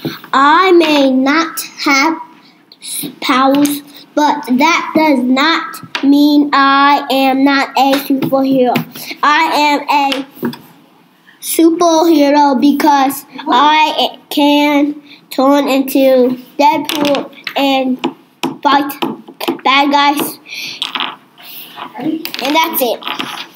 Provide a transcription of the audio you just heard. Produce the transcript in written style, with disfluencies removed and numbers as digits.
I may not have powers, but that does not mean I am not a superhero. I am a superhero because I can turn into Deadpool and fight bad guys. And that's it.